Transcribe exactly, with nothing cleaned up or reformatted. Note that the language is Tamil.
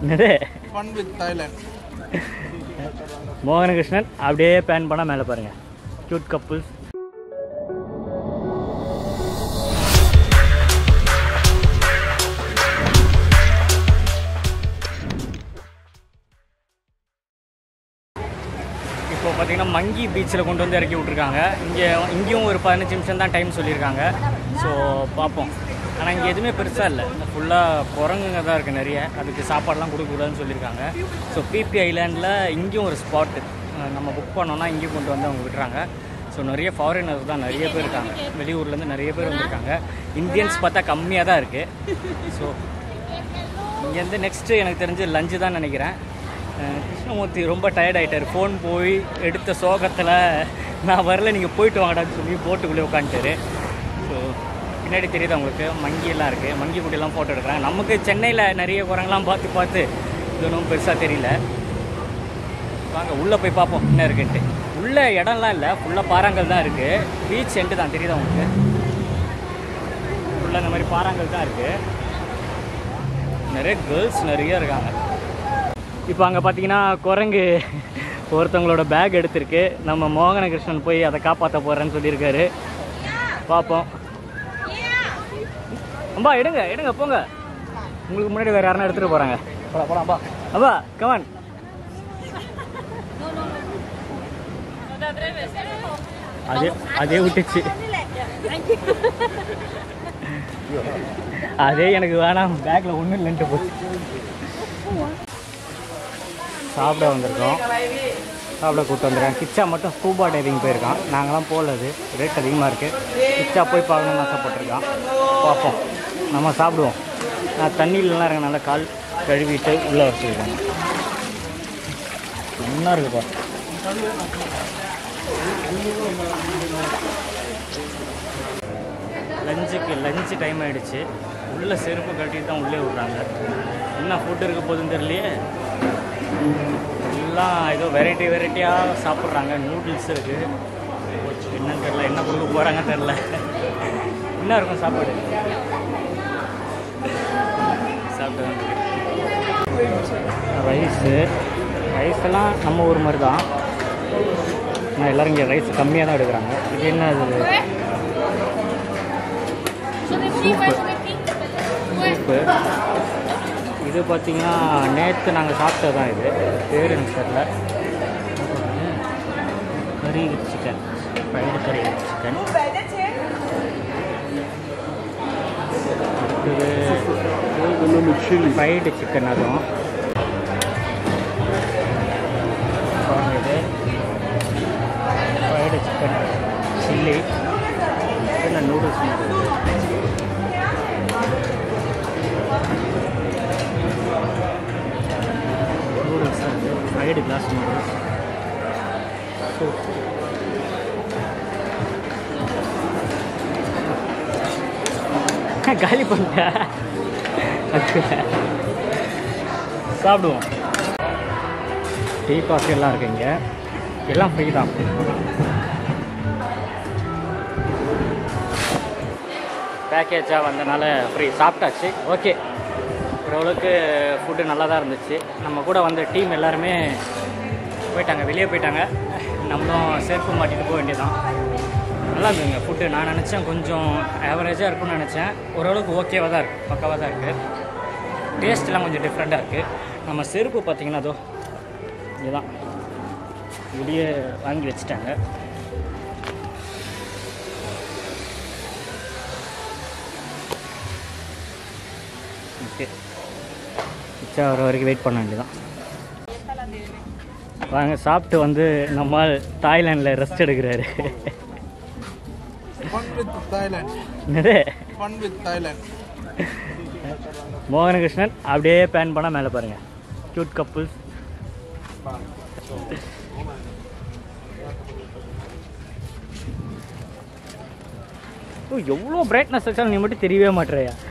Fun with Thailand. மோகன கிருஷ்ணன் அப்படியே பேன் பண்ணால் மேலே பாருங்கள். Cute couples. இப்போ பார்த்தீங்கன்னா மங்கி பீச்சில் கொண்டு வந்து இறக்கி விட்ருக்காங்க. இங்கே இங்கேயும் ஒரு பதினஞ்சு நிமிஷம் தான் டைம் சொல்லியிருக்காங்க. ஸோ பார்ப்போம். ஆனால் இங்கே எதுவுமே பெருசாக இல்லை, ஃபுல்லாக குரங்குங்க தான் இருக்குது நிறைய. அதுக்கு சாப்பாடெலாம் கொடுக்கக்கூடாதுன்னு சொல்லியிருக்காங்க. ஸோ பிபி ஐலாண்டில் இங்கேயும் ஒரு ஸ்பாட்டு நம்ம புக் பண்ணோன்னா இங்கேயும் கொண்டு வந்து அவங்க விட்டுறாங்க. ஸோ நிறைய ஃபாரினர்ஸ் தான் நிறைய பேர் இருக்காங்க, வெளியூர்லேருந்து நிறைய பேர் வந்திருக்காங்க. இந்தியன்ஸ் பார்த்தா கம்மியாக தான் இருக்குது. ஸோ இங்கேருந்து நெக்ஸ்ட்டு எனக்கு தெரிஞ்சு லஞ்சு தான் நினைக்கிறேன். கிருஷ்ணமூர்த்தி ரொம்ப டயர்ட் ஆகிட்டார். ஃபோன் போய் எடுத்த சோகத்தில் நான் வரல, நீங்கள் போயிட்டு வாங்கடான்னு சொல்லி போட்டுக்குள்ளே உட்காந்துட்டாரு. ஸோ பின்னாடி தெரியுது அவங்களுக்கு மங்கியெல்லாம் இருக்குது, மங்கி குட்டியெல்லாம் ஃபோட்டோ எடுக்கிறாங்க. நமக்கு சென்னையில் நிறைய குரங்கெல்லாம் பார்த்து பார்த்து இது ஒன்றும் பெருசாக தெரியல. வாங்க உள்ளே போய் பார்ப்போம் என்ன இருக்குன்ட்டு. உள்ளே இடம்லாம் இல்லை, ஃபுல்லாக பாறாங்கல் தான் இருக்குது. பீச் எண்டு தான் தெரியுது அவங்களுக்கு. ஃபுல்லாக இந்த மாதிரி பாறாங்கல் தான் இருக்குது. நிறைய கேர்ள்ஸ் நிறைய இருக்காங்க. இப்போ அங்கே பார்த்தீங்கன்னா குரங்கு ஒருத்தவங்களோட பேக் எடுத்திருக்கு. நம்ம மோகன கிருஷ்ணன் போய் அதை காப்பாற்ற போகிறேன்னு சொல்லியிருக்காரு. பார்ப்போம். அம்பா எடுங்க எடுங்க போங்க. உங்களுக்கு முன்னாடி வேறு யாருன்னா எடுத்துகிட்டு போகிறாங்க. போலாம் போலாம் அப்பா அப்பா கமான். அதே அதே விட்டுச்சு. அதே எனக்கு வேணாம், பேக்கில் ஒன்றும் இல்லைன்ட்டு போச்சு. சாப்பிட வந்திருக்கோம், சாப்பிட கூப்பிட்டு வந்துருக்கேன். கிச்சா மட்டும் ஸ்கூபா டைவிங் போயிருக்கான். நாங்களாம் போகலது, ரேட் அதிகமாக இருக்குது. கிச்சா போய் பார்க்கணும்னு ஆசைப்பட்டிருக்கான். பார்ப்போம், நம்ம சாப்பிடுவோம். நான் தண்ணியிலலாம் இருக்க நல்லா கால் கழுவிட்டு உள்ளே வச்சுருக்கேன். என்ன இருக்குப்பா. லஞ்சுக்கு லஞ்சு டைம் ஆகிடுச்சு. உள்ளே செருப்பு கட்டிட்டு தான் உள்ளே விட்றாங்க. என்ன ஃபுட்டு இருக்க போதுன்னு தெரியலையே. எல்லாம் ஏதோ வெரைட்டி வெரைட்டியாக சாப்பிட்றாங்க. நூடுல்ஸ் இருக்குது, என்னன்னு தெரில, என்ன கொடுக்க போகிறாங்கன்னு தெரில. என்ன இருக்கும் சாப்பாடு சாப்பிட்டு. ரைஸு ரைஸெல்லாம் நம்ம ஊர் மாதிரி தான், ஆனால் எல்லோரும் இங்கே ரைஸ் கம்மியாக தான் எடுக்கிறாங்க. இது என்ன இது சூப்பு சூப்பு இது பார்த்திங்கன்னா நேற்று நாங்கள் சாப்பிட்டது தான். இது பேர் எனக்கு தெரியல. Curry with chicken, fried curry with chicken. இது ஃப்ரைடு சிக்கன். அதுவும் இது ஃப்ரைடு சிக்கன் சில்லி. என்ன நூடுல்ஸ் நூடுல்ஸ் அது ஃப்ரைடு கிளாஸ் நூடுல்ஸ். சூப் காலி பண்ணிட்ட. சாப்பிடுவோம். டீ காஃபி எல்லாம் இருக்கு இங்கே, எல்லாம் ஃப்ரீ தான். பேக்கேஜாக வந்தனால ஃப்ரீ. சாப்பிட்டாச்சு, ஓகே. ஓரளவுக்கு ஃபுட்டு நல்லா தான் இருந்துச்சு. நம்ம கூட வந்த டீம் எல்லாருமே போயிட்டாங்க, வெளியே போயிட்டாங்க. நம்மளும் செருப்பு மாட்டிட்டு போக வேண்டியதான். நல்லா இருந்துங்க ஃபுட்டு. நான் நினச்சேன் கொஞ்சம் ஆவரேஜாக இருக்குன்னு நினச்சேன். ஓரளவுக்கு ஓகேவாக தான் இருக்குது, பக்காவாக தான் இருக்குது. டேஸ்ட்லாம் கொஞ்சம் டிஃப்ரெண்ட்டாக இருக்குது. நம்ம செருப்பு பார்த்திங்கன்னா அதோ இதுதான் வெளியே வாங்கி வச்சுட்டாங்க. ஓகே, கிச்சா வர வரைக்கும் வெயிட் பண்ண வேண்டியதான். வாங்க சாப்பிட்டு வந்து நம்மால் தாய்லாண்டில் ரெஸ்ட் எடுக்கிறாரு. Fun with Thailand. என்னது Fun with Thailand. மோகன கிருஷ்ணன் அப்படியே பேன் பண்ணால் மேலே பாருங்கள். Cute couples. ஓ எவ்வளோ பிரைட்னஸ் வச்சாலும் நீ மட்டும் தெரியவே மாட்டேறியா.